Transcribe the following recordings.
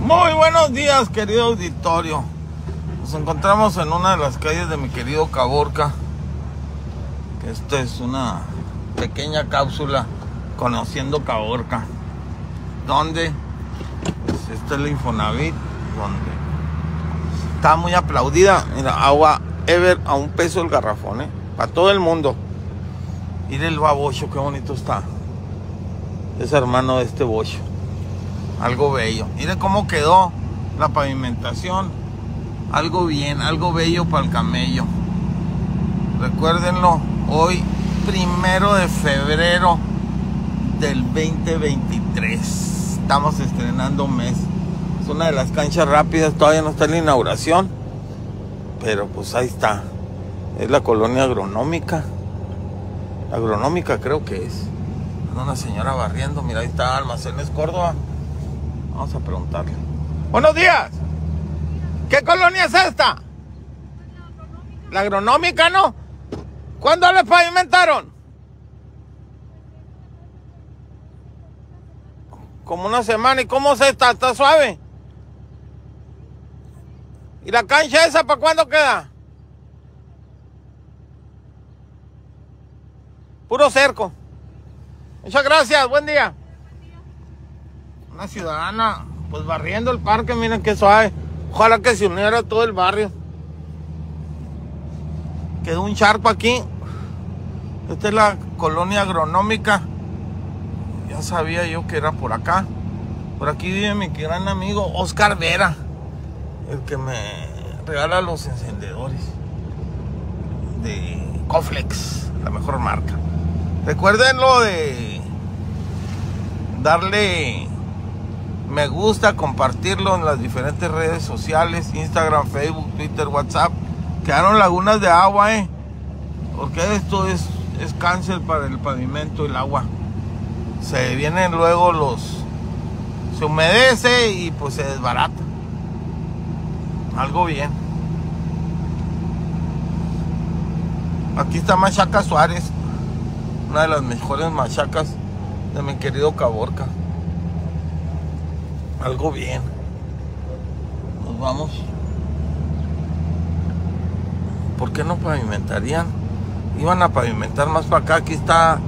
Muy buenos días, querido auditorio. Nos encontramos en una de las calles de mi querido Caborca. Esta es una pequeña cápsula conociendo Caborca, donde pues, esta es la Infonavit, donde está muy aplaudida. Mira, agua Ever a $1 el garrafón, para todo el mundo. Mira el babocho, qué bonito está. Es hermano de este bocho. Algo bello. Mire cómo quedó la pavimentación. Algo bien, algo bello para el camello. Recuérdenlo, hoy 1 de febrero del 2023. Estamos estrenando mes. Es una de las canchas rápidas, todavía no está en la inauguración. Pero pues ahí está. Es la colonia agronómica. Agronómica creo que es. Una señora barriendo. Mira, ahí está Almacenes Córdoba. Vamos a preguntarle. Buenos días. ¿Qué colonia es esta? La agronómica, ¿no? ¿Cuándo le pavimentaron? Como una semana. ¿Y cómo se está? ¿Está suave? ¿Y la cancha esa para cuándo queda? Puro cerco. Muchas gracias, buen día. Una ciudadana, pues barriendo el parque, miren qué suave. Ojalá que se uniera todo el barrio. Quedó un charco aquí. Esta es la colonia agronómica. Ya sabía yo que era por acá. Por aquí vive mi gran amigo Oscar Vera, el que me regala los encendedores de Coflex, la mejor marca. Recuerden lo de darle me gusta, compartirlo en las diferentes redes sociales, Instagram, Facebook, Twitter, WhatsApp. Quedaron lagunas de agua, porque esto es cáncer para el pavimento y el agua. Se vienen luego se humedece y pues se desbarata. Algo bien. Aquí está Machaca Suárez, una de las mejores machacas de mi querido Caborca. Algo bien. Nos vamos. ¿Por qué no pavimentarían? Iban a pavimentar más para acá. Aquí está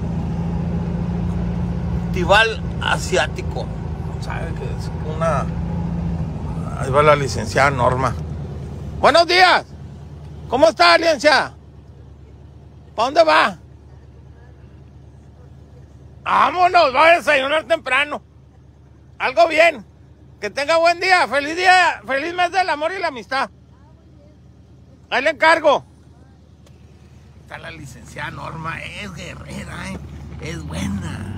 Tibal Asiático. ¿Sabe qué es? Ahí va la licenciada Norma. Buenos días. ¿Cómo está, licenciada? ¿Para dónde va? Vámonos, va a desayunar temprano. Algo bien. Que tenga buen día. Feliz mes del amor y la amistad. Ahí le encargo. Está la licenciada Norma. Es guerrera, es buena.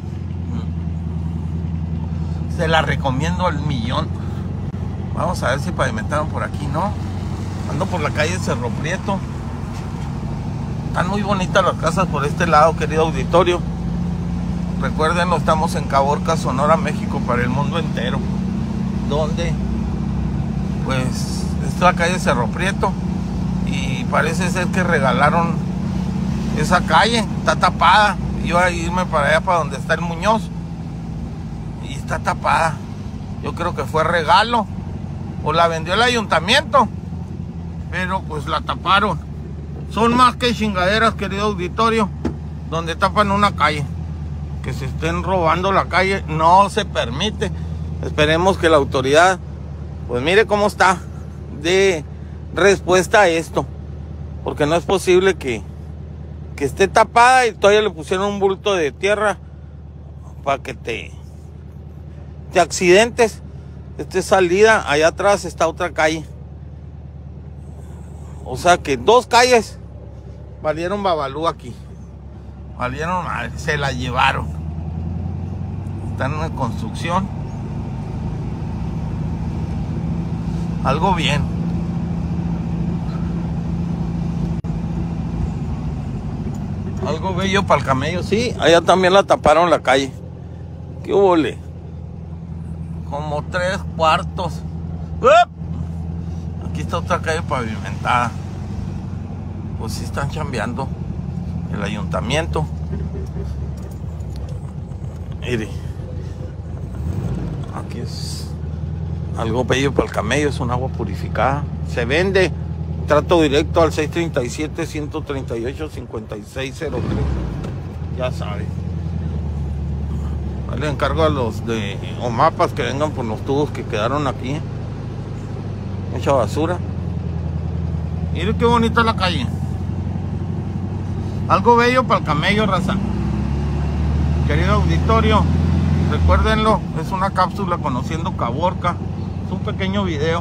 Se la recomiendo al millón. Vamos a ver si pavimentaron por aquí, ¿no? Ando por la calle Cerro Prieto. Están muy bonitas las casas por este lado, querido auditorio. Recuérdenlo, estamos en Caborca, Sonora, México, para el mundo entero. Donde, pues, es la calle Cerro Prieto. Y parece ser que regalaron esa calle. Está tapada. Iba a irme para allá, para donde está el Muñoz. Y está tapada. Yo creo que fue regalo. O la vendió el ayuntamiento. Pero pues la taparon. Son más que chingaderas, querido auditorio, donde tapan una calle. Que se estén robando la calle no se permite. Esperemos que la autoridad, pues mire cómo está, de respuesta a esto. Porque no es posible que esté tapada y todavía le pusieron un bulto de tierra para que te accidentes. Esta es salida, allá atrás está otra calle. O sea que 2 calles valieron babalú aquí. Valieron madre, se la llevaron. Están en construcción. Algo bien. Algo bello para el camello. Sí, allá también la taparon la calle. ¿Qué huele? Como 3/4. ¡Up! Aquí está otra calle pavimentada. Pues sí están chambeando el ayuntamiento. Mire, aquí es Algo bello para el camello, es un agua purificada. Se vende. Trato directo al 637-138-5603. Ya sabes. Ahí le encargo a los de Omapas que vengan por los tubos que quedaron aquí. Mucha basura. Miren qué bonita la calle. Algo bello para el camello, raza. Querido auditorio, recuérdenlo, es una cápsula conociendo Caborca. Es un pequeño video.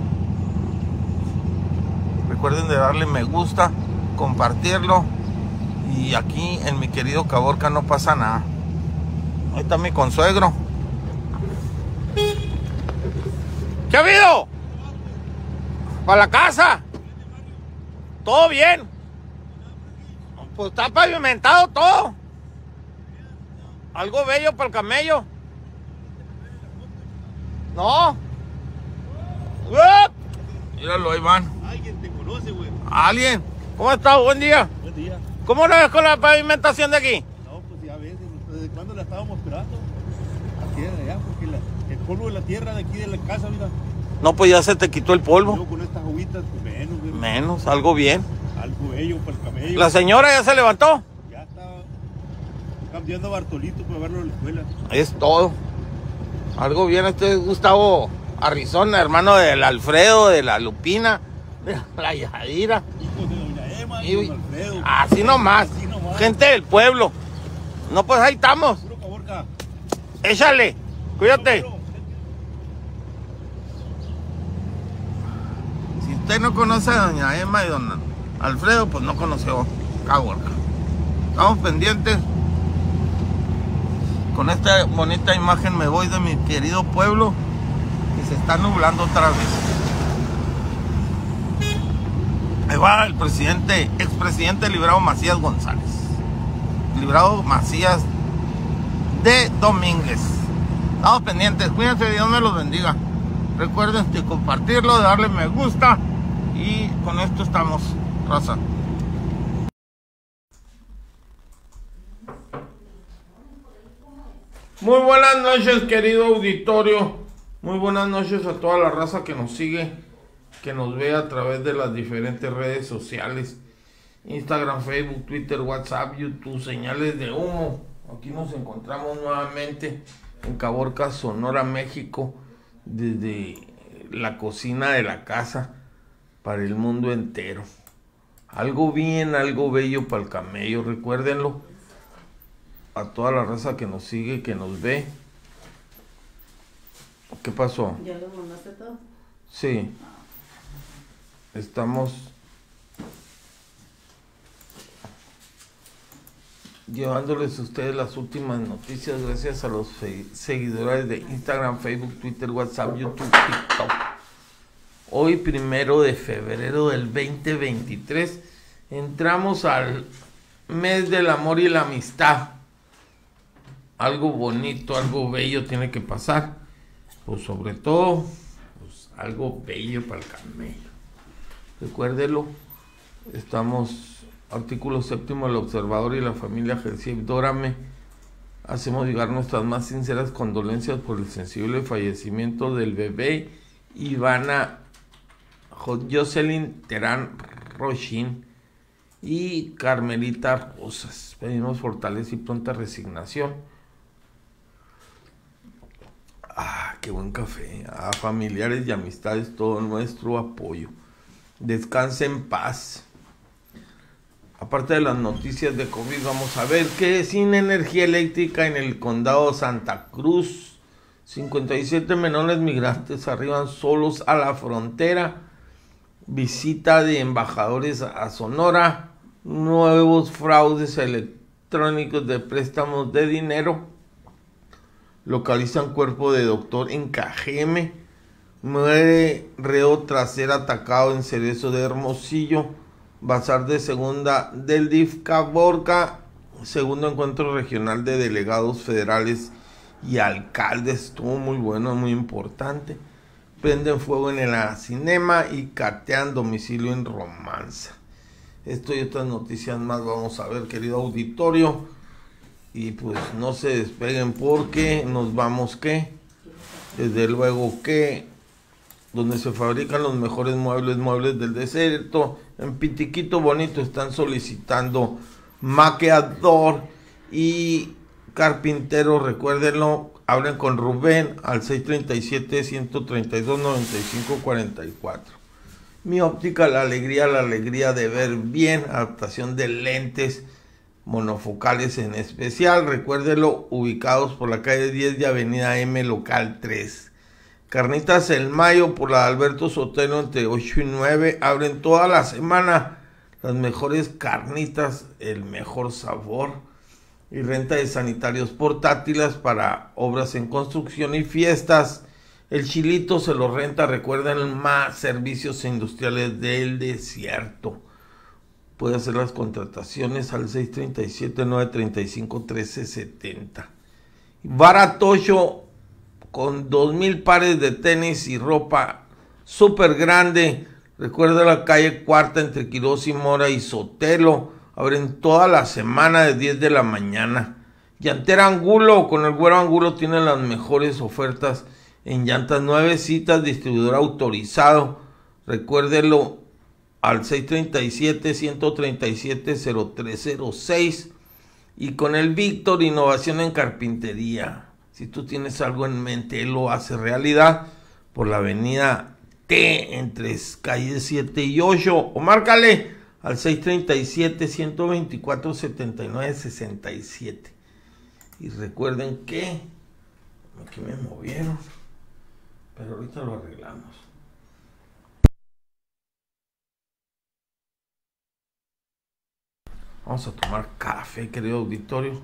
Recuerden de darle me gusta, compartirlo. Y aquí en mi querido Caborca no pasa nada. Ahí está mi consuegro. ¿Qué ha habido? ¿Para la casa? ¿Todo bien? Pues está pavimentado todo. Algo bello para el camello. No. Míralo, ahí van. Alguien te conoce, güey. ¿Alguien? ¿Cómo estás? Buen día. Buen día. ¿Cómo lo ves con la pavimentación de aquí? No, pues ya ves, ¿desde cuándo la estábamos esperando? Aquí de allá, porque el polvo de la tierra de aquí de la casa, mira. No, pues ya se te quitó el polvo. Yo con estas agüitas, pues menos, güey. Menos, algo bien. Algo bello para el camello. ¿La señora ya se levantó? Ya está cambiando a Bartolito para llevarlo a la escuela. Es todo. Algo bien. Este es Gustavo Arrizona, hermano del Alfredo, de la Lupina, de la Yadira. Hijos de doña Emma y Y don Alfredo. así nomás. Así nomás. Gente del pueblo. No, pues ahí estamos. Puro Caborca. Échale. Cuídate. Puro. Si usted no conoce a doña Emma y don Alfredo, pues no conoció Caborca. Estamos pendientes. Con esta bonita imagen me voy de mi querido pueblo y se está nublando otra vez. Ahí va el presidente, expresidente Librado Macías González. Librado Macías de Domínguez. Estamos pendientes. Cuídense, Dios me los bendiga. Recuerden de compartirlo, de darle me gusta. Y con esto estamos, raza. Muy buenas noches, querido auditorio. Muy buenas noches a toda la raza que nos sigue, que nos ve a través de las diferentes redes sociales. Instagram, Facebook, Twitter, WhatsApp, YouTube, señales de humo. Aquí nos encontramos nuevamente en Caborca, Sonora, México, desde la cocina de la casa para el mundo entero. Algo bien, algo bello para el camello, recuérdenlo. A toda la raza que nos sigue, que nos ve. ¿Qué pasó? ¿Ya lo mandaste todo? Sí. Estamos llevándoles a ustedes las últimas noticias gracias a los seguidores de Instagram, Facebook, Twitter, WhatsApp, YouTube, TikTok. Hoy 1 de febrero del 2023 entramos al mes del amor y la amistad. Algo bonito, algo bello tiene que pasar. Pues sobre todo, pues algo bello para el camello. Recuérdelo, estamos, artículo 7 del Observador y la familia Gersiep Dórame. Hacemos llegar nuestras más sinceras condolencias por el sensible fallecimiento del bebé Ivana Jocelyn Terán Rochin y Carmelita Rosas. Pedimos fortaleza y pronta resignación. Qué buen café. A familiares y amistades todo nuestro apoyo. Descanse en paz. Aparte de las noticias de COVID, vamos a ver que sin energía eléctrica en el condado Santa Cruz, 57 menores migrantes arriban solos a la frontera. Visita de embajadores a Sonora. Nuevos fraudes electrónicos de préstamos de dinero. Localizan cuerpo de doctor en Cajeme. Muere reo tras ser atacado en Cerezo de Hermosillo. Bazar de segunda del DIF Caborca. Segundo encuentro regional de delegados federales y alcaldes. Estuvo muy bueno, muy importante. Prenden fuego en el cinema y catean domicilio en Romanza. Esto y otras noticias más vamos a ver, querido auditorio. Y pues no se despeguen porque nos vamos que, desde luego que donde se fabrican los mejores muebles del desierto. En Pitiquito Bonito están solicitando maqueador y carpintero, recuérdenlo, hablen con Rubén al 637-132-9544. Mi óptica, la alegría de ver bien, adaptación de lentes monofocales en especial, recuérdenlo, ubicados por la calle 10 de Avenida M, local 3. Carnitas El Mayo por la Alberto Sotelo entre 8 y 9, abren toda la semana, las mejores carnitas, el mejor sabor, y renta de sanitarios portátiles para obras en construcción y fiestas. El Chilito se lo renta, recuerden, más servicios industriales del desierto. Puede hacer las contrataciones al 637-935-1370. Baratocho con 2,000 pares de tenis y ropa súper grande. Recuerda la calle Cuarta entre Quirós y Mora y Sotelo. Abren toda la semana de 10 de la mañana. Llantera Angulo, con el Güero Angulo tienen las mejores ofertas en llantas nuevecitas, distribuidor autorizado. Recuérdelo al 637-137-0306. Y con el Víctor, innovación en carpintería. Si tú tienes algo en mente, él lo hace realidad por la avenida T entre calles 7 y 8. O márcale al 637-124-7967. Y recuerden que aquí me movieron, pero ahorita lo arreglamos. Vamos a tomar café, querido auditorio.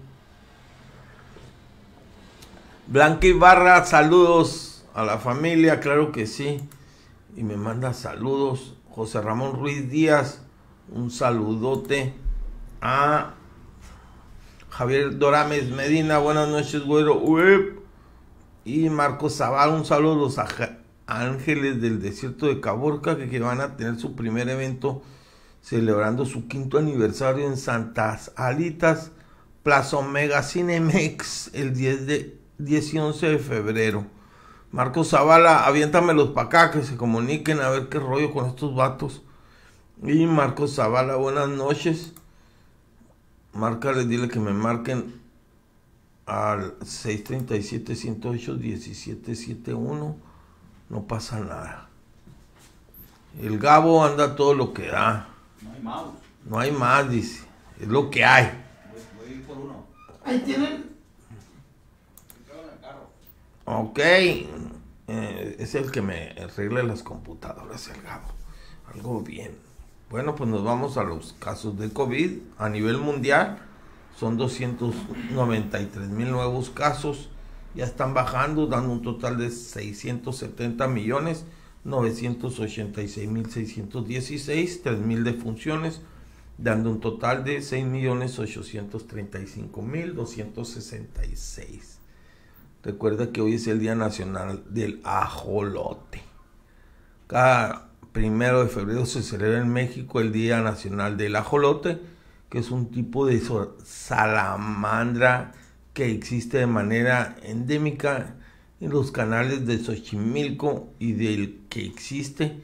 Blanca Ibarra, saludos a la familia, claro que sí. Y me manda saludos. José Ramón Ruiz Díaz, un saludote. A Javier Dorames Medina, buenas noches, güero. Y Marcos Zaval, un saludo a los Ángeles del Desierto de Caborca, que van a tener su primer evento celebrando su 5º aniversario en Santas Alitas, Plaza Omega Cinemex, el 10 y 11 de febrero. Marcos Zavala, aviéntamelos para acá, que se comuniquen a ver qué rollo con estos vatos. Y Marcos Zavala, buenas noches. Márcale, dile que me marquen al 637-108-1771. No pasa nada. El Gabo anda todo lo que da. No hay más. No hay más, dice. Es lo que hay. Voy a ir por uno. Ahí tienen. Ok. Es el que me arregla las computadoras, el Gabo. Algo bien. Bueno, pues nos vamos a los casos de COVID a nivel mundial. Son 293,000 nuevos casos. Ya están bajando, dando un total de 670,986,616, 3,000 defunciones, dando un total de 6,835,266. Recuerda que hoy es el Día Nacional del Ajolote. Cada 1 de febrero se celebra en México el Día Nacional del Ajolote, que es un tipo de salamandra que existe de manera endémica en los canales de Xochimilco y del que existe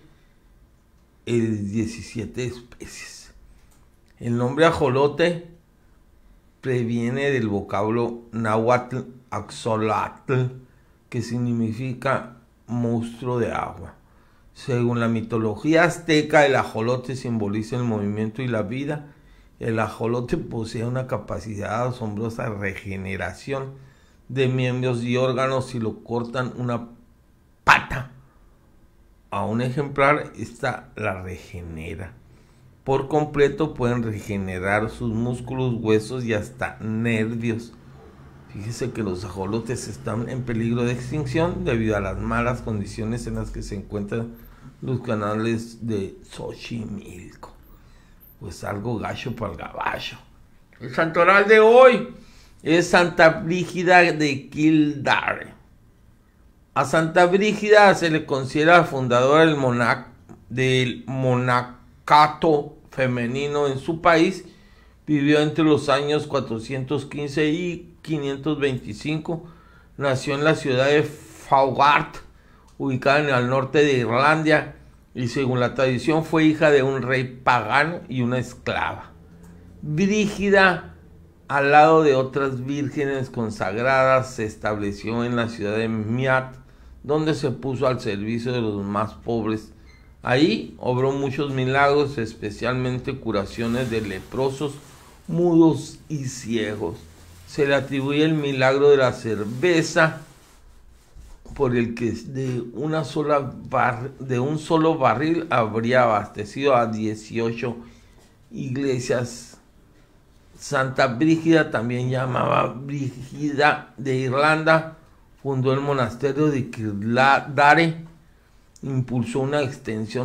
17 especies. El nombre ajolote previene del vocablo náhuatl axolotl, que significa monstruo de agua. Según la mitología azteca, el ajolote simboliza el movimiento y la vida. El ajolote posee una capacidad asombrosa de regeneración de miembros y órganos. Si lo cortan una pata a un ejemplar, esta la regenera por completo. Pueden regenerar sus músculos, huesos y hasta nervios. Fíjese que los ajolotes están en peligro de extinción debido a las malas condiciones en las que se encuentran los canales de Xochimilco. Pues algo gacho para el gabacho. El santoral de hoy es Santa Brígida de Kildare. A Santa Brígida se le considera fundadora del monacato femenino en su país. Vivió entre los años 415 y 525. Nació en la ciudad de Faughart, ubicada en el norte de Irlanda, y según la tradición fue hija de un rey pagano y una esclava. Brígida, al lado de otras vírgenes consagradas, se estableció en la ciudad de Meath, donde se puso al servicio de los más pobres. Ahí obró muchos milagros, especialmente curaciones de leprosos, mudos y ciegos. Se le atribuye el milagro de la cerveza, por el que de un solo barril habría abastecido a 18 iglesias. Santa Brígida, también llamada Brígida de Irlanda, fundó el monasterio de Kildare, impulsó una extensa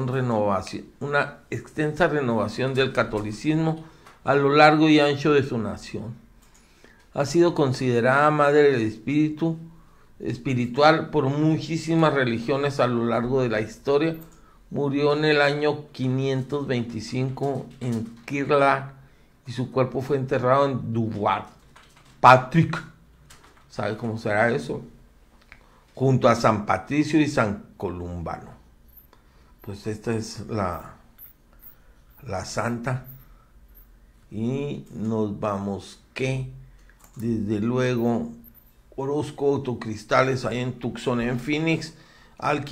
renovación del catolicismo a lo largo y ancho de su nación. Ha sido considerada madre del espíritu espiritual por muchísimas religiones a lo largo de la historia. Murió en el año 525 en Kildare y su cuerpo fue enterrado en Downpatrick. ¿Sabe cómo será eso? Junto a San Patricio y San Columbano. Pues esta es la santa. Y nos vamos que, desde luego, Orozco Autocristales ahí en Tucson, en Phoenix, al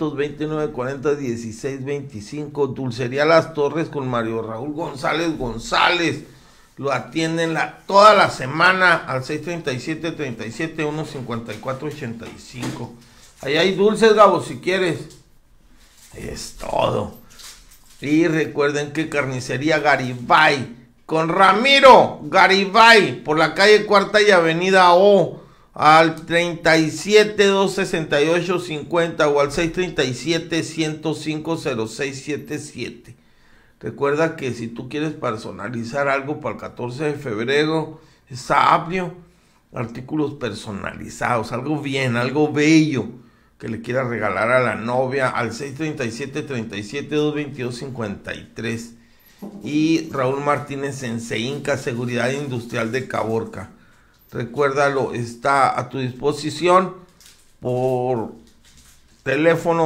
529-40-16-25. Dulcería Las Torres con Mario Raúl González. Lo atienden toda la semana al 637-37-154-85. Ahí hay dulces, Gabo, si quieres. Es todo. Y recuerden que Carnicería Garibay, con Ramiro Garibay, por la calle Cuarta y Avenida O, al 37-268-50 o al 637-105-0677. Recuerda que si tú quieres personalizar algo para el 14 de febrero, está amplio. Artículos personalizados, algo bien, algo bello, que le quieras regalar a la novia, al 637-37-222-53. Y Raúl Martínez en Ceinca, Seguridad Industrial de Caborca. Recuérdalo, está a tu disposición por teléfono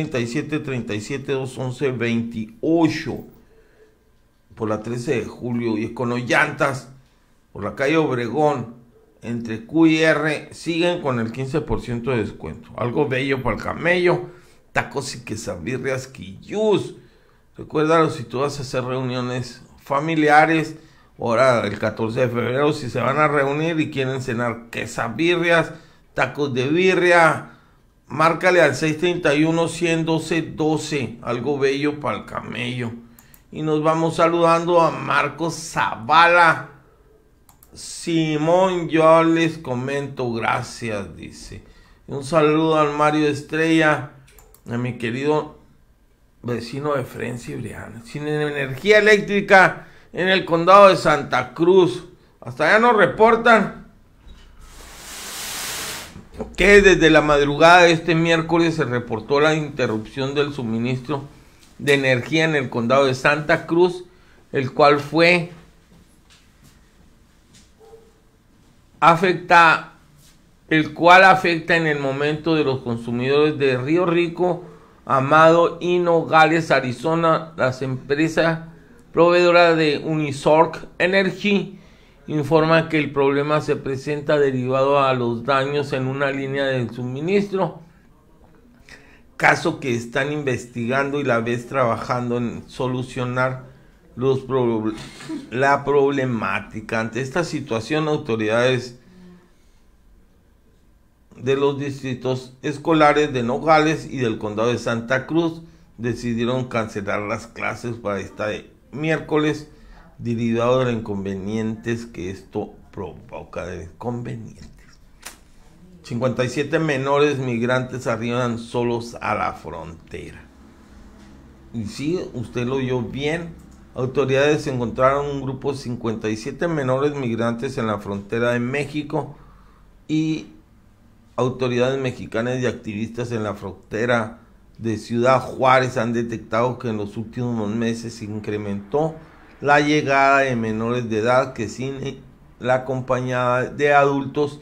637-37-211-28. Por la 13 de julio, y Econollantas, por la calle Obregón, entre Q y R, siguen con el 15% de descuento. Algo bello para el camello, tacos y quesabirrias Quillús. Recuérdalo, si tú vas a hacer reuniones familiares, ahora el 14 de febrero, si se van a reunir y quieren cenar quesabirrias, tacos de birria, márcale al 631-112-12, algo bello para el camello. Y nos vamos saludando a Marcos Zavala. Simón, yo les comento, gracias, dice. Un saludo al Mario Estrella, a mi querido vecino de Frenzy Brian. Sin energía eléctrica en el condado de Santa Cruz. Hasta allá nos reportan que desde la madrugada de este miércoles se reportó la interrupción del suministro de energía en el condado de Santa Cruz, el cual afecta en el momento de los consumidores de Río Rico, Amado y Nogales, Arizona. Las empresas proveedoras de Unisorc Energy informan que el problema se presenta derivado a los daños en una línea de suministro, caso que están investigando y la vez trabajando en solucionar la problemática. Ante esta situación, autoridades de los distritos escolares de Nogales y del condado de Santa Cruz decidieron cancelar las clases para este miércoles, derivado de los inconvenientes que esto provoca. 57 menores migrantes arriban solos a la frontera. Y sí, usted lo oyó bien. Autoridades encontraron un grupo de 57 menores migrantes en la frontera de México, y autoridades mexicanas y activistas en la frontera de Ciudad Juárez han detectado que en los últimos meses se incrementó la llegada de menores de edad que sin la compañía de adultos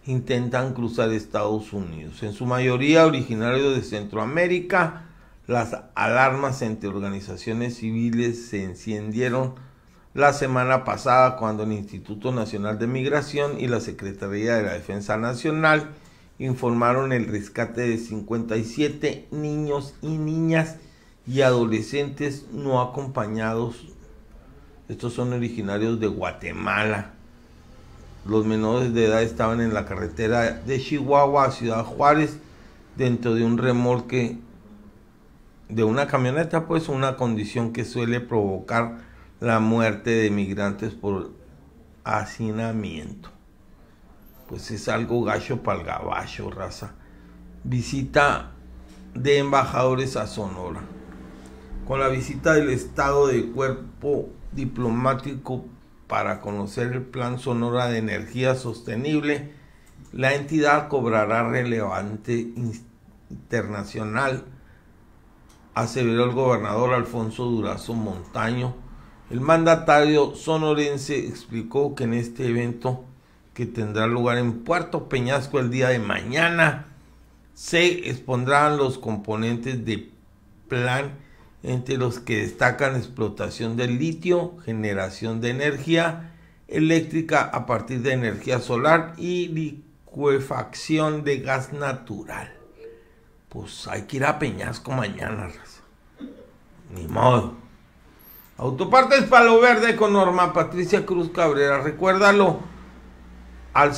intentan cruzar Estados Unidos, en su mayoría originarios de Centroamérica. Las alarmas entre organizaciones civiles se encendieron la semana pasada cuando el Instituto Nacional de Migración y la Secretaría de la Defensa Nacional informaron el rescate de 57 niños y niñas y adolescentes no acompañados. Estos son originarios de Guatemala. Los menores de edad estaban en la carretera de Chihuahua a Ciudad Juárez dentro de un remolque de una camioneta, pues una condición que suele provocar la muerte de migrantes por hacinamiento. Pues es algo gacho para el gabacho, raza. Visita de embajadores a Sonora. Con la visita del Estado de Cuerpo Diplomático para conocer el Plan Sonora de Energía Sostenible, la entidad cobrará relevante internacional, aseveró el gobernador Alfonso Durazo Montaño. El mandatario sonorense explicó que en este evento, que tendrá lugar en Puerto Peñasco el día de mañana, se expondrán los componentes del plan, entre los que destacan explotación del litio, generación de energía eléctrica a partir de energía solar y licuefacción de gas natural. Pues hay que ir a Peñasco mañana, raza. Ni modo. Autopartes Palo Verde con Norma Patricia Cruz Cabrera. Recuérdalo al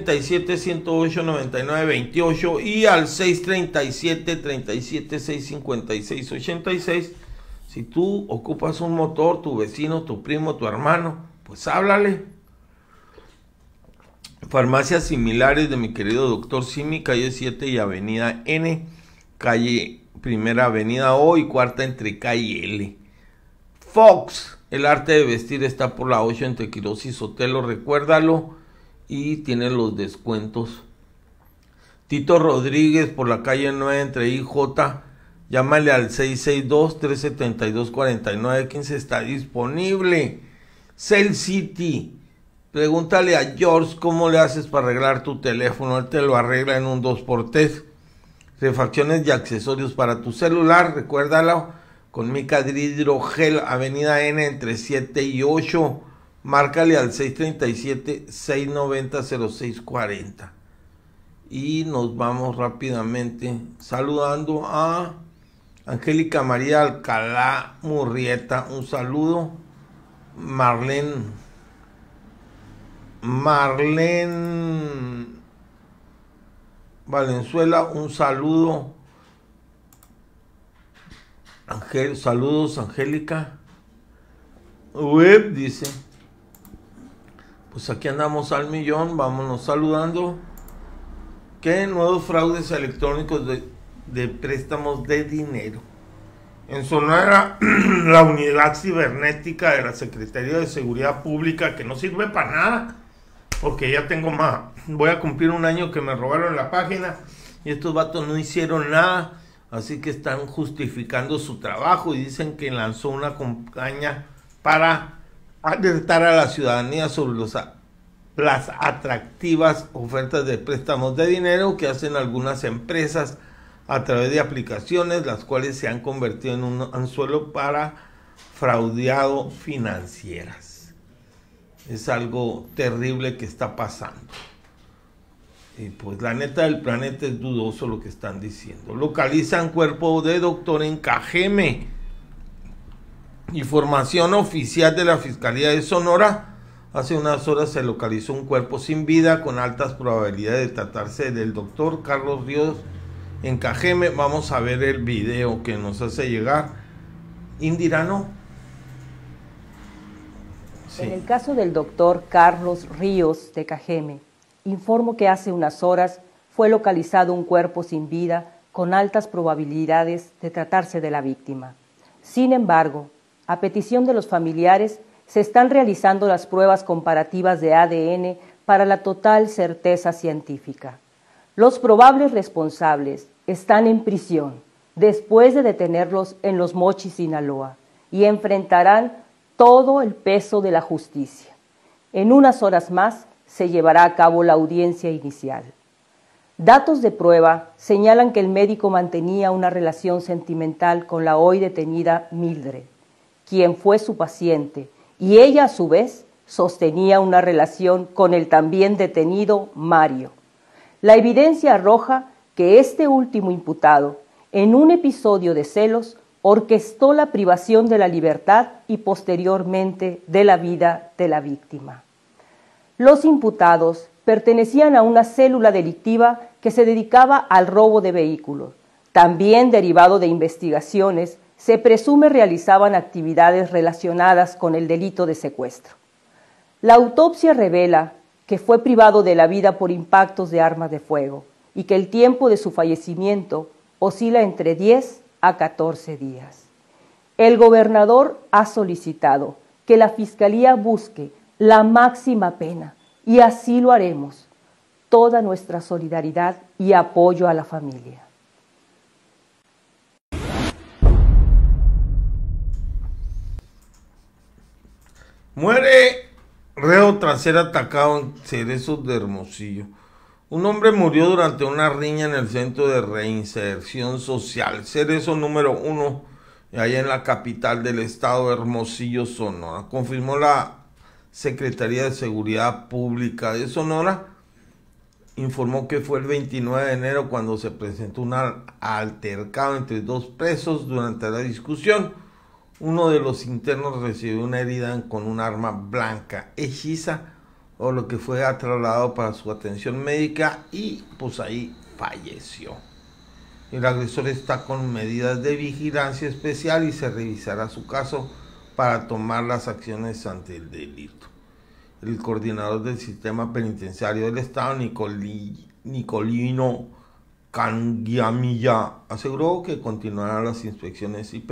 637-108-9928 y al 637-37-656-86. Si tú ocupas un motor, tu vecino, tu primo, tu hermano, pues háblale. Farmacias similares de mi querido doctor Simi, calle 7 y avenida N, calle Primera Avenida O y cuarta entre calle L. Fox, el arte de vestir, está por la 8 entre Quirós y Sotelo, recuérdalo, y tiene los descuentos. Tito Rodríguez por la calle 9 entre IJ, llámale al 662-372-4915, está disponible. Cell City, pregúntale a George cómo le haces para arreglar tu teléfono, él te lo arregla en un 2x3. Refacciones y accesorios para tu celular, recuérdalo, con mica hidrogel, avenida N entre 7 y 8, márcale al 637-690-0640. Y nos vamos rápidamente saludando a Angélica María Alcalá Murrieta, un saludo. Marlene Valenzuela, un saludo. Saludos, Angélica. Web dice, pues aquí andamos al millón, vámonos saludando. ¿Qué nuevos fraudes electrónicos de préstamos de dinero? En Sonora, la unidad cibernética de la Secretaría de Seguridad Pública, que no sirve para nada, porque ya tengo voy a cumplir un año que me robaron la página y estos vatos no hicieron nada, así que están justificando su trabajo y dicen que lanzó una campaña para alertar a la ciudadanía sobre las atractivas ofertas de préstamos de dinero que hacen algunas empresas a través de aplicaciones, las cuales se han convertido en un anzuelo para fraudeado financieras. Es algo terrible que está pasando. Y pues la neta del planeta es dudoso lo que están diciendo. Localizan cuerpo de doctor en Cajeme. Información oficial de la Fiscalía de Sonora. Hace unas horas se localizó un cuerpo sin vida con altas probabilidades de tratarse del doctor Carlos Ríos en Cajeme. Vamos a ver el video que nos hace llegar Indira, ¿no? Sí. En el caso del doctor Carlos Ríos de Cajeme, informo que hace unas horas fue localizado un cuerpo sin vida con altas probabilidades de tratarse de la víctima. Sin embargo, a petición de los familiares, se están realizando las pruebas comparativas de ADN para la total certeza científica. Los probables responsables están en prisión después de detenerlos en Los Mochis, Sinaloa, y enfrentarán todo el peso de la justicia. En unas horas más se llevará a cabo la audiencia inicial. Datos de prueba señalan que el médico mantenía una relación sentimental con la hoy detenida Mildred, quien fue su paciente, y ella a su vez sostenía una relación con el también detenido Mario. La evidencia arroja que este último imputado, en un episodio de celos, orquestó la privación de la libertad y posteriormente de la vida de la víctima. Los imputados pertenecían a una célula delictiva que se dedicaba al robo de vehículos. También derivado de investigaciones, se presume realizaban actividades relacionadas con el delito de secuestro. La autopsia revela que fue privado de la vida por impactos de armas de fuego y que el tiempo de su fallecimiento oscila entre 10 a 14 días. El gobernador ha solicitado que la Fiscalía busque la máxima pena y así lo haremos. Toda nuestra solidaridad y apoyo a la familia. Muere reo tras ser atacado en Cerezos de Hermosillo. Un hombre murió durante una riña en el Centro de Reinserción Social, Cerezo número 1, allá en la capital del estado, Hermosillo, Sonora. Confirmó la Secretaría de Seguridad Pública de Sonora. Informó que fue el 29 de enero cuando se presentó un altercado entre dos presos. Durante la discusión, uno de los internos recibió una herida con un arma blanca hechiza, o lo que fue trasladado para su atención médica y pues ahí falleció. El agresor está con medidas de vigilancia especial y se revisará su caso para tomar las acciones ante el delito. El coordinador del sistema penitenciario del estado, Nicolino Canguiamilla, aseguró que continuarán las inspecciones y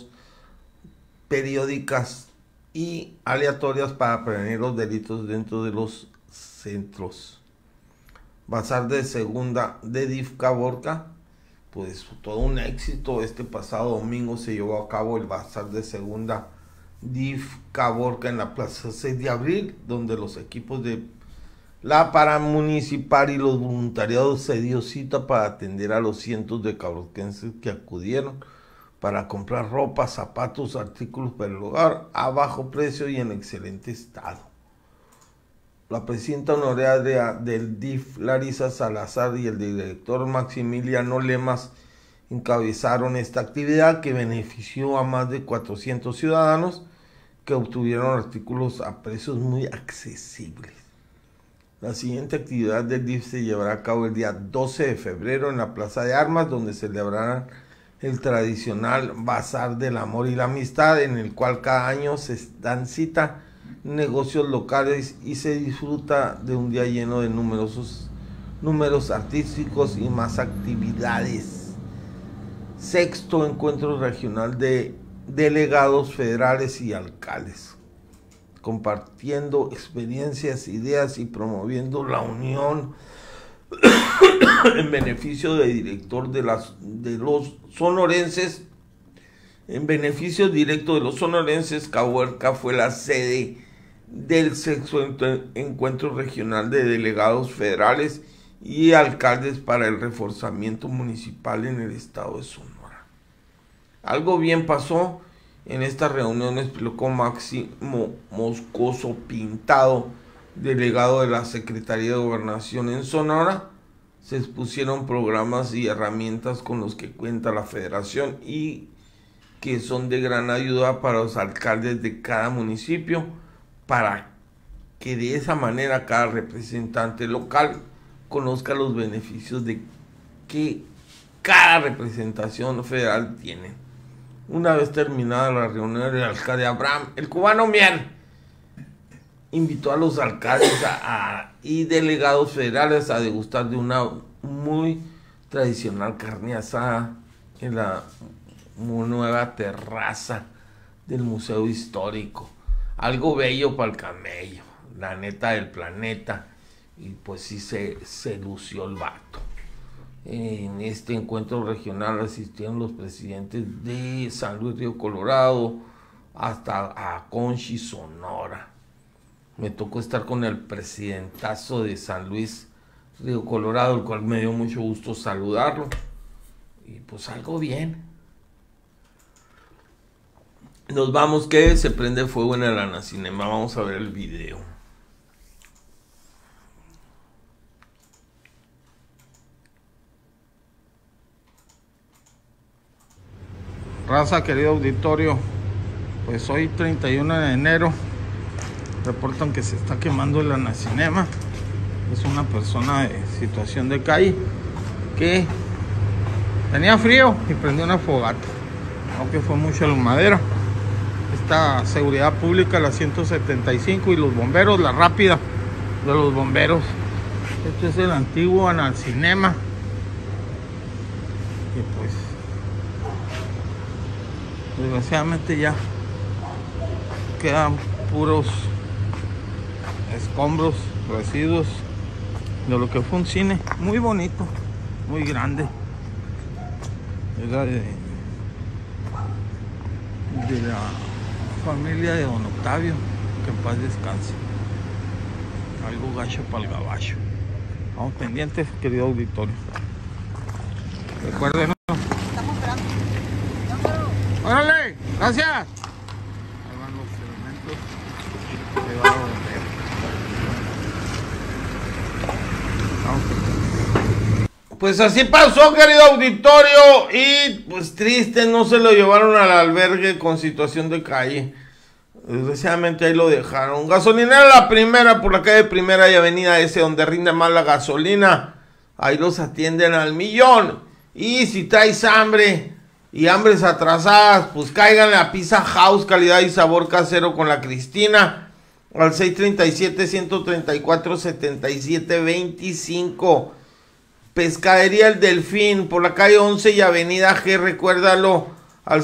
periódicas y aleatorias para prevenir los delitos dentro de los centros. Bazar de segunda de DIF Caborca, pues todo un éxito. Este pasado domingo se llevó a cabo el bazar de segunda DIF Caborca en la Plaza 6 de Abril, donde los equipos de la paramunicipal y los voluntariados se dio cita para atender a los cientos de caborquenses que acudieron para comprar ropa, zapatos, artículos para el hogar a bajo precio y en excelente estado. La presidenta honoraria del DIF, Larisa Salazar, y el director Maximiliano Lemas encabezaron esta actividad que benefició a más de 400 ciudadanos que obtuvieron artículos a precios muy accesibles. La siguiente actividad del DIF se llevará a cabo el día 12 de febrero en la Plaza de Armas, donde celebrarán el tradicional Bazar del Amor y la Amistad, en el cual cada año se dan cita negocios locales y se disfruta de un día lleno de numerosos números artísticos y más actividades. Sexto encuentro regional de delegados federales y alcaldes, compartiendo experiencias, ideas y promoviendo la unión en beneficio del director de los sonorenses. En beneficio directo de los sonorenses, Caborca fue la sede del sexto encuentro regional de delegados federales y alcaldes para el reforzamiento municipal en el estado de Sonora. Algo bien pasó en esta reunión, explicó Máximo Moscoso Pintado, delegado de la Secretaría de Gobernación en Sonora. Se expusieron programas y herramientas con los que cuenta la federación y que son de gran ayuda para los alcaldes de cada municipio, para que de esa manera cada representante local conozca los beneficios de que cada representación federal tiene. Una vez terminada la reunión, el alcalde Abraham, el cubano Mier, invitó a los alcaldes y delegados federales a degustar de una muy tradicional carne asada en la nueva terraza del Museo Histórico. Algo bello para el camello, la neta del planeta. Y pues sí se lució el vato. En este encuentro regional asistieron los presidentes de San Luis Río Colorado hasta a Conchi, Sonora. me tocó estar con el presidentazo de San Luis, Río Colorado, el cual me dio mucho gusto saludarlo. Y pues algo bien. Nos vamos, que se prende fuego en el Anacinema. Vamos a ver el video. Raza, querido auditorio, pues hoy 31 de enero reportan que se está quemando el Anacinema. Es una persona de situación de calle que tenía frío y prendió una fogata, aunque fue mucha la madera. Esta seguridad pública, la 175, y los bomberos, la rápida de los bomberos. Este es el antiguo Anacinema, y pues desgraciadamente ya quedan puros escombros, residuos de lo que fue un cine muy bonito, muy grande. Era de la familia de don Octavio, que en paz descanse. Algo gacho para el gabacho. Vamos pendientes, querido auditorio. Recuerden. Estamos esperando. ¡Órale! ¡Gracias! Ahí van los elementos que va a vender. Pues así pasó, querido auditorio, y pues triste, no se lo llevaron al albergue con situación de calle. Desgraciadamente ahí lo dejaron. Gasolinera La Primera, por la calle Primera y Avenida S, donde rinde más la gasolina. Ahí los atienden al millón. Y si traes hambre y hambres atrasadas, pues cáiganle a Pizza House, calidad y sabor casero con la Cristina, al 637-134-7725. Pescadería El Delfín, por la calle 11 y Avenida G, recuérdalo, al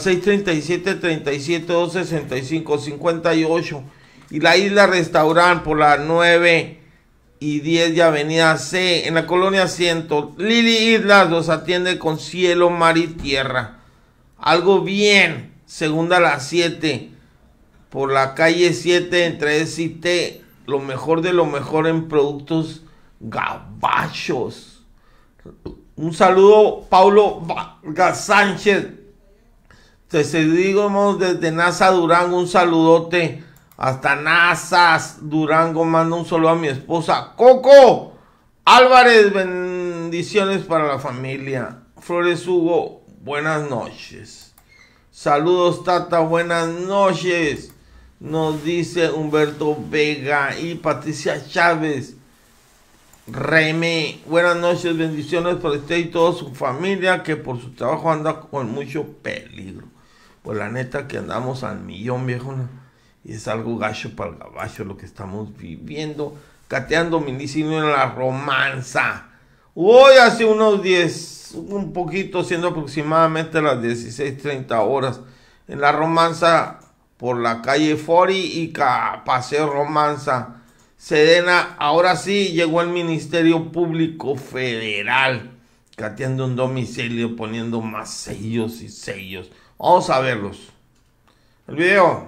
637-37-265-58. Y la Isla Restaurant, por la 9 y 10 y Avenida C, en la colonia 100. Lili Islas los atiende con cielo, mar y tierra. Algo bien, segunda a las 7, por la calle 7, entre S y T, lo mejor de lo mejor en productos gabachos. Un saludo, Paulo Vargas Sánchez. Te seguimos desde NASA Durango, un saludote hasta Nazas Durango. Mando un saludo a mi esposa Coco Álvarez, bendiciones para la familia. Flores Hugo, buenas noches. Saludos, Tata, buenas noches. Nos dice Humberto Vega y Patricia Chávez. Reme, buenas noches, bendiciones para usted y toda su familia, que por su trabajo anda con mucho peligro. Pues la neta que andamos al millón, viejo, ¿no? Y es algo gacho para el gabacho lo que estamos viviendo. Cateando domicilio en La Romanza. Hoy hace unos 10, un poquito, siendo aproximadamente las 16:30 horas, en La Romanza, por la calle Fori y Paseo Romanza. Sedena, ahora sí llegó el Ministerio Público Federal, cateando un domicilio, poniendo más sellos y sellos. Vamos a verlos. El video.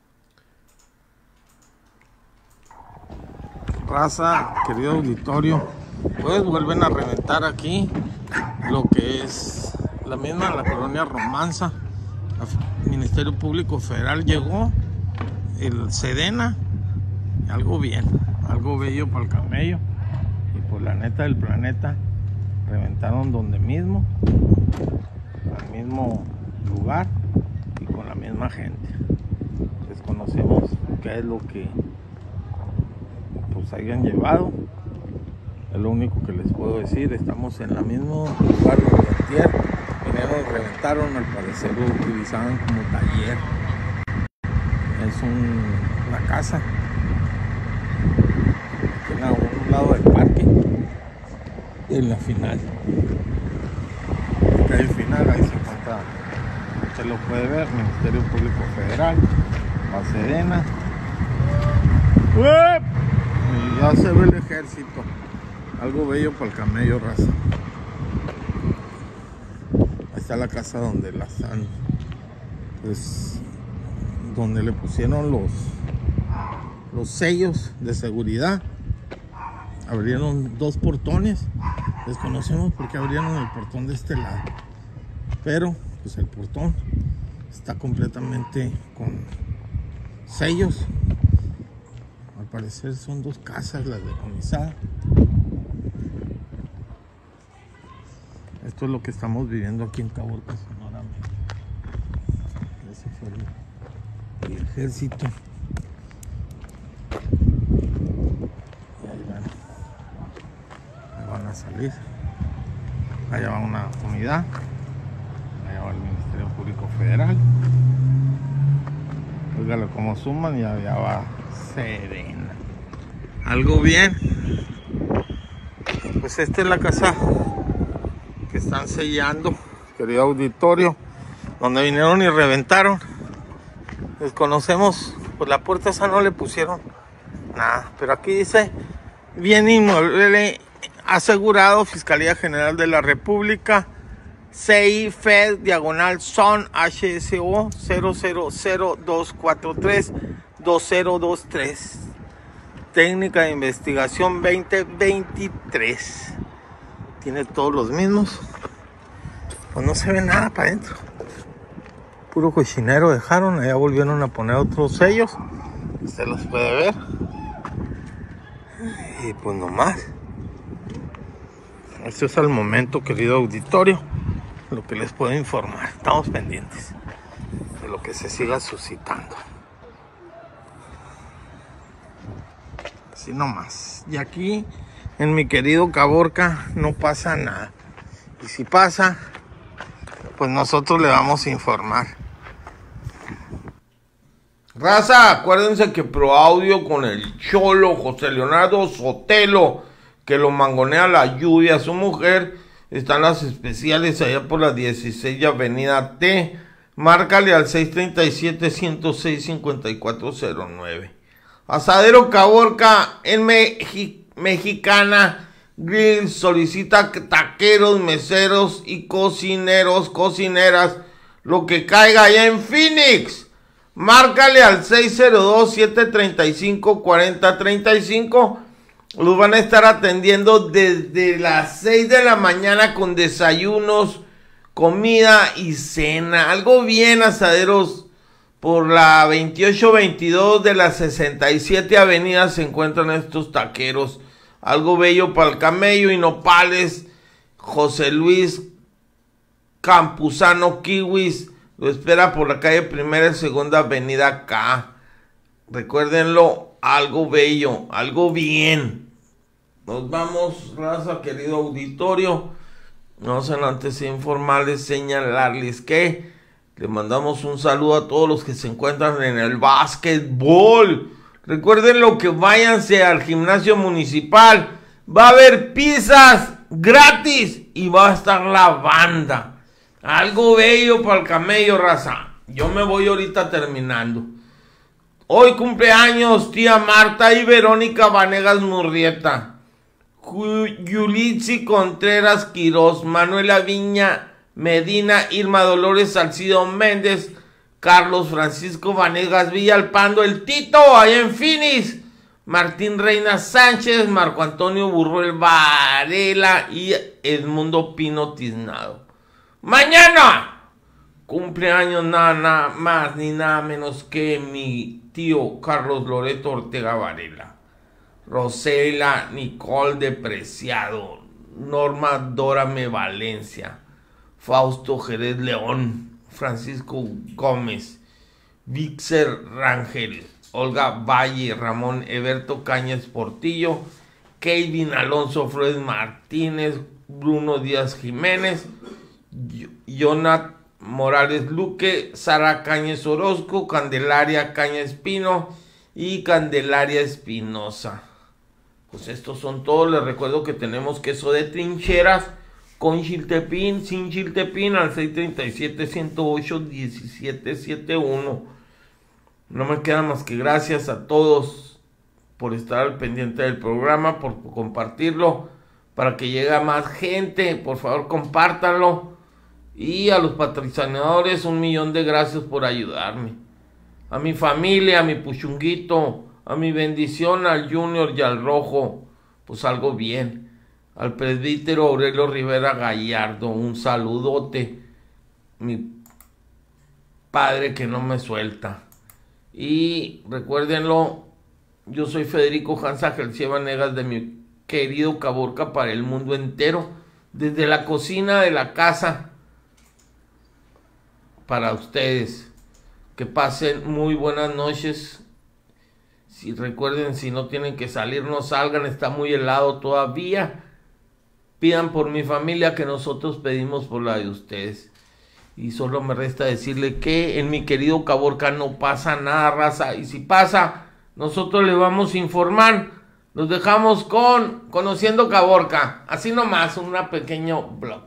Raza, querido auditorio, pues vuelven a reventar aquí lo que es la misma, la colonia Romanza. El Ministerio Público Federal llegó, el Sedena, algo bien, algo bello para el camello. Y por la neta del planeta, reventaron donde mismo, al mismo lugar y con la misma gente. Desconocemos qué es lo que pues hayan llevado. Es lo único que les puedo decir. Estamos en el mismo lugar donde ayer vinieron y reventaron. Al parecer lo utilizaban como taller. Es una casa que a un lado del parque, en la final, acá el final, ahí se encuentra, usted lo puede ver, Ministerio Público Federal, la Sedena, y ya se ve el ejército. Algo bello para el camello, raza. Ahí está la casa donde la están, pues, donde le pusieron los sellos de seguridad. Abrieron 2 portones. Desconocemos por qué abrieron el portón de este lado. Pero pues el portón está completamente con sellos. Al parecer son 2 casas las decomisadas. Esto es lo que estamos viviendo aquí en Caborca, Sonora. Ese fue el ejército. Y ahí van a salir. Allá va una unidad. Allá va el Ministerio Público Federal. Óigale cómo suman y allá va Serena. ¿Algo bien? Pues esta es la casa que están sellando, querido auditorio, donde vinieron y reventaron. Desconocemos, pues la puerta esa no le pusieron nada, pero aquí dice bien inmueble asegurado, Fiscalía General de la República, CI FED diagonal SON HSO 000-243-2023, técnica de investigación 2023. Tiene todos los mismos. Pues no se ve nada para adentro. Puro cochinero dejaron. Allá volvieron a poner otros sellos. Se los puede ver. Y pues nomás. Esto es al momento, querido auditorio, lo que les puedo informar. Estamos pendientes de lo que se siga suscitando. Así nomás. Y aquí en mi querido Caborca no pasa nada. Y si pasa, pues nosotros le vamos a informar. Raza, acuérdense que ProAudio con el Cholo José Leonardo Sotelo, que lo mangonea la lluvia, su mujer, están las especiales allá por la 16 Avenida T. Márcale al 637-106-5409. Asadero Caborca en Mexicana Grill solicita taqueros, meseros y cocineros, cocineras, lo que caiga allá en Phoenix. Márcale al 602-735-4035. Los van a estar atendiendo desde las 6 de la mañana con desayunos, comida y cena. Algo bien, asaderos. Por la 2822 de la 67 Avenida se encuentran estos taqueros. Algo bello para el camello y nopales. José Luis Campuzano Kiwis lo espera por la calle Primera y Segunda Avenida K. Recuérdenlo, algo bello, algo bien. Nos vamos, raza, querido auditorio. No sin antes informarles, señalarles que le mandamos un saludo a todos los que se encuentran en el básquetbol. Recuerden lo que váyanse al gimnasio municipal. Va a haber pizzas gratis y va a estar la banda. Algo bello para el camello, raza. Yo me voy ahorita terminando. Hoy cumpleaños tía Marta y Verónica Vanegas Murrieta. Yulitzi Contreras Quirós, Manuela Viña Medina, Irma Dolores Salcido Méndez, Carlos Francisco Vanegas Villalpando, el Tito allá en Phoenix, Martín Reina Sánchez, Marco Antonio Burruel Varela y Edmundo Pino Tiznado. Mañana cumpleaños nada más ni nada menos que mi tío Carlos Loreto Ortega Varela, Rosela Nicole de Preciado, Norma Dórame Valencia, Fausto Jerez León, Francisco Gómez, Vixer Rangel, Olga Valle, Ramón Eberto Cañas Portillo, Kevin Alonso Flores Martínez, Bruno Díaz Jiménez, Jonat Morales Luque, Sara Cañas Orozco, Candelaria Caña Espino y Candelaria Espinosa. Pues estos son todos. Les recuerdo que tenemos queso de trincheras con chiltepín, sin chiltepín al 637-108-1771. No me queda más que gracias a todos por estar al pendiente del programa, por compartirlo, para que llegue a más gente. Por favor, compártanlo. Y a los patrocinadores, 1,000,000 de gracias por ayudarme. A mi familia, a mi puchunguito, A mi bendición, al Junior y al Rojo, pues algo bien. Al presbítero Aurelio Rivera Gallardo, un saludote. Mi padre que no me suelta. Y recuérdenlo, yo soy Federico Hansa Gelsie Vanegas, de mi querido Caborca para el mundo entero, desde la cocina de la casa para ustedes. Que pasen muy buenas noches. Si recuerden, si no tienen que salir, no salgan, está muy helado todavía. Pidan por mi familia, que nosotros pedimos por la de ustedes. Y solo me resta decirle que en mi querido Caborca no pasa nada, raza. Y si pasa, nosotros le vamos a informar. Los dejamos con Conociendo Caborca. Así nomás, un pequeño blog.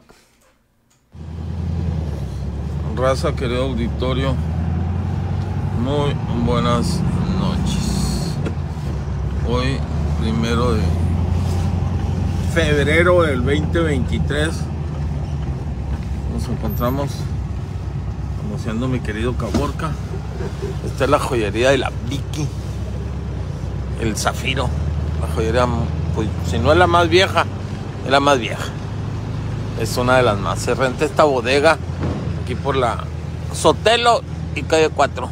Raza, querido auditorio, muy buenas noches. Hoy, 1 de febrero del 2023, nos encontramos conociendo mi querido Caborca. Esta es la joyería de la Vicky, el Zafiro. La joyería, pues, si no es la más vieja, es la más vieja. Es una de las más. Se renta esta bodega aquí por la Sotelo y calle 4.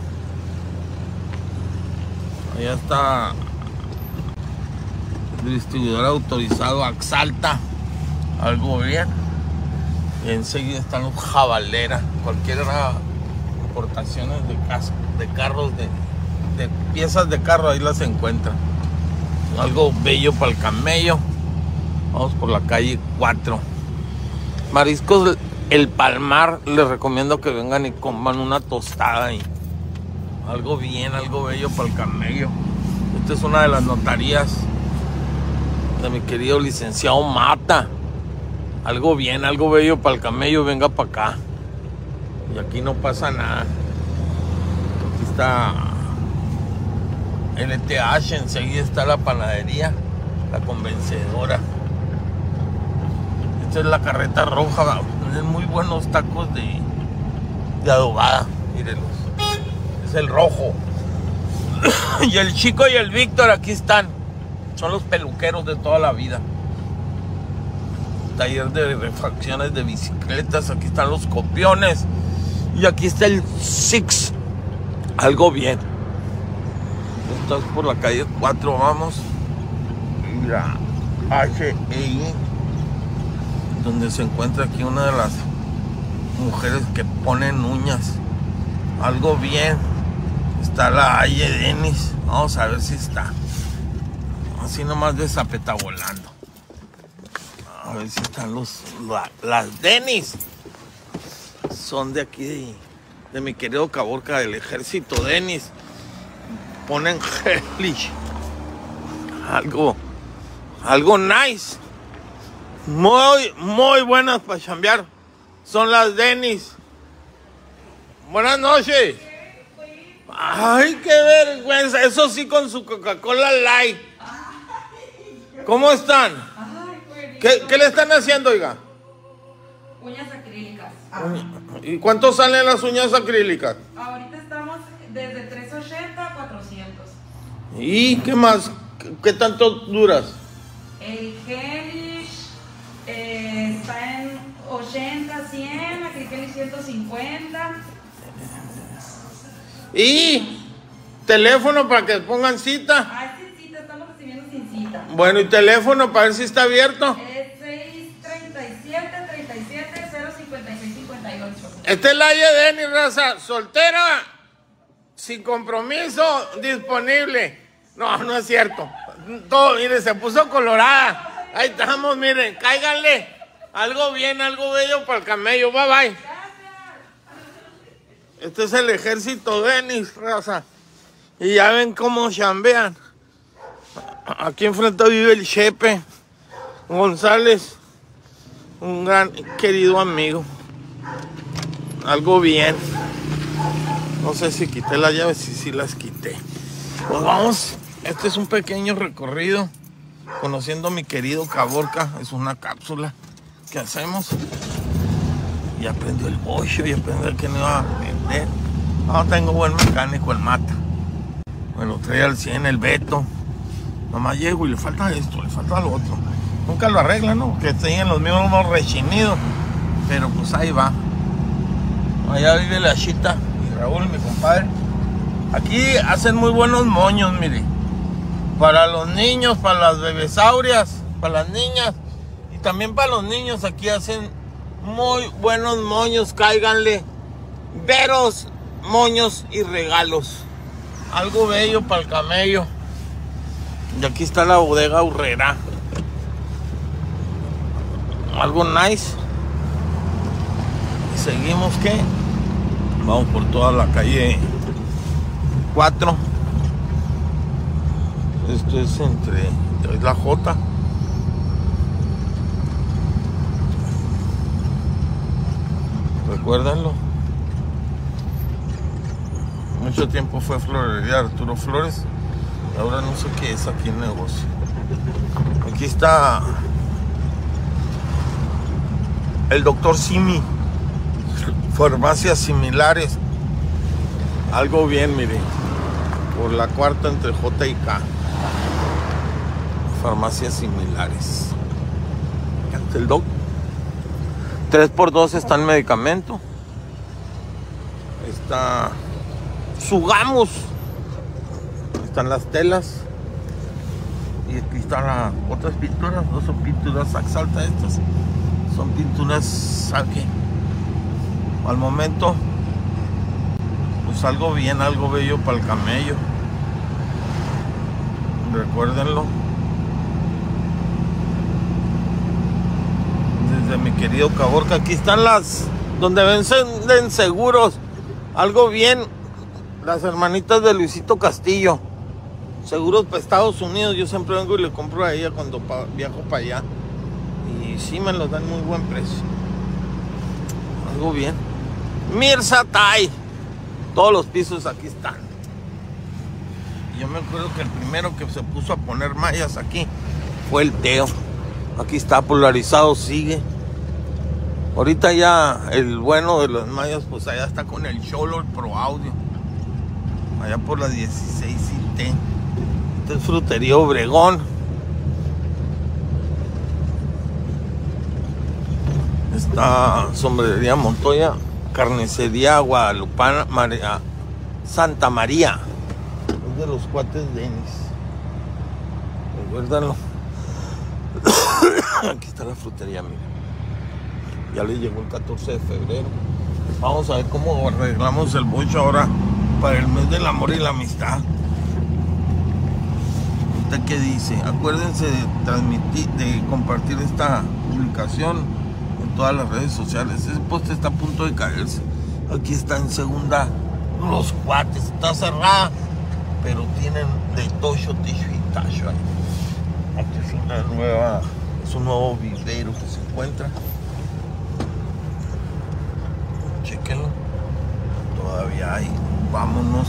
Allá está el distribuidor autorizado Axalta, algo bien. Y enseguida están los Jabalera, cualquier importaciones de carros, de piezas de carro, ahí las encuentran. Algo bello para el camello. Vamos por la calle 4. Mariscos El Palmar, les recomiendo que vengan y coman una tostada y algo bien, algo bello para el camello. Esta es una de las notarías de mi querido licenciado Mata. Algo bien, algo bello para el camello, venga para acá. Y aquí no pasa nada. Aquí está LTH, enseguida está la panadería, la Convencedora. Esta es la Carreta Roja, tienen muy buenos tacos de adobada, mírenlos. Es el Rojo. Y el Chico y el Víctor aquí están. Son los peluqueros de toda la vida. Taller de refacciones de bicicletas. Aquí están los Copiones. Y aquí está el Six. Algo bien. Esto es por la calle 4. Vamos. Mira, HEI, donde se encuentra aquí una de las mujeres que ponen uñas. Algo bien. Está la Aye Denis. Vamos a ver si está. Así nomás de zapeta volando. A ver si están las Denis. Son de aquí, de mi querido Caborca, del ejército Denis. Ponen Hellish. Algo nice. Muy buenas para chambear. Son las Denis. Buenas noches. Ay, qué vergüenza. Eso sí, con su Coca-Cola Light. ¿Cómo están? ¿Qué le están haciendo, oiga? Uñas acrílicas. ¿Y cuánto salen las uñas acrílicas? Ahorita estamos desde 380 a 400. ¿Y qué más? ¿Qué tanto duras? El Hellish está en 80, 100, Acrylic 150. ¿Y teléfono para que pongan cita? Ay, sin cita, estamos recibiendo sin cita. Bueno, ¿y teléfono para ver si está abierto? Es 637 37 056 58. Esta es la Yedeni, raza, soltera, sin compromiso, disponible. No es cierto. Todo, mire, se puso colorada. Ahí estamos, miren, cáiganle. Algo bien, algo bello para el camello. Bye, bye. Este es el ejército Denis, raza. Y ya ven cómo chambean. Aquí enfrente vive el Chepe González, un gran querido amigo. Algo bien. No sé si quité las llaves, sí las quité. Pues vamos, este es un pequeño recorrido conociendo a mi querido Caborca. Es una cápsula que hacemos. Ya aprendió el bollo, ya aprendió el que no iba a vender. No tengo buen mecánico, el Mata. Bueno, trae al 100 el Beto. Nomás llego y le falta esto, le falta lo otro. Nunca lo arreglan, ¿no? Que tengan los mismos rechinidos. Pero pues ahí va. Allá vive la Chita y Raúl, mi compadre. Aquí hacen muy buenos moños, mire. Para los niños, para las bebesaurias, para las niñas. Y también para los niños aquí hacen muy buenos moños. Cáiganle. Veros, moños y regalos. Algo bello para el camello. Y aquí está la bodega Urrera. Algo nice. Y seguimos que vamos por toda la calle 4. Esto es es la J. Recuérdenlo. Mucho tiempo fue florería Arturo Flores. Ahora no sé qué es aquí el negocio. Aquí está el doctor Simi. Farmacias similares. Algo bien, mire. Por la cuarta entre J y K. Farmacias similares. El doc. 3x2 está en medicamento. Está Sugamos. Están las telas. Y aquí están las otras pinturas. No son pinturas Axalta estas. Son pinturas Saque. Al momento, pues algo bien, algo bello para el camello. Recuérdenlo. Desde mi querido Caborca. Aquí están las donde venden seguros. Algo bien. Las hermanitas de Luisito Castillo. Seguros para Estados Unidos. Yo siempre vengo y le compro a ella cuando viajo para allá. Y sí me los dan muy buen precio. Algo bien. Mirza Tai. Todos los pisos aquí están. Y yo me acuerdo que el primero que se puso a poner mallas aquí fue el Teo. Aquí está polarizado, sigue. Ahorita ya el bueno de las mallas, pues allá está con el Cholo, el Pro Audio. Allá por la 16 y T. Este es Frutería Obregón. Está Sombrería Montoya. Carnicería Guadalupana María, Santa María. Es de los cuates Denis. Recuérdalo. Aquí está la frutería, mira. Ya le llegó el 14 de febrero. Vamos a ver cómo arreglamos el bocho ahora para el mes del amor y la amistad. ¿Usted qué dice? Acuérdense de transmitir, de compartir esta publicación en todas las redes sociales. Ese poste está a punto de caerse. Aquí está en segunda Los Cuates. Está cerrada, pero tienen de tocho, ticho y tacho ahí. Aquí es un nuevo vivero que se encuentra. Chequenlo. Todavía hay. Vámonos.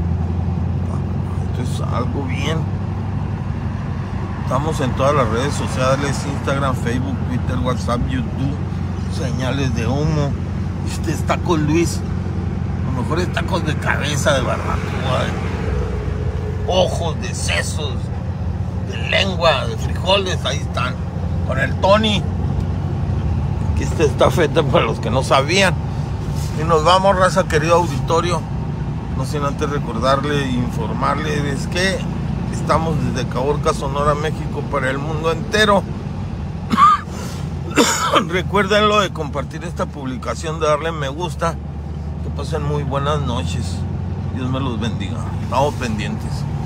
Esto es algo bien. Estamos en todas las redes sociales: Instagram, Facebook, Twitter, WhatsApp, YouTube. Señales de humo. Este es Tacos Luis. Los mejores tacos de cabeza, de barbacoa, de ojos, de sesos, de lengua, de frijoles. Ahí están. Con el Tony. Aquí está esta feta para los que no sabían. Y nos vamos, raza, querido auditorio. No sin antes recordarle e informarle. Es que estamos desde Caborca, Sonora, México, para el mundo entero. Recuérdenlo de compartir esta publicación, de darle me gusta. Que pasen muy buenas noches. Dios me los bendiga. Estamos pendientes.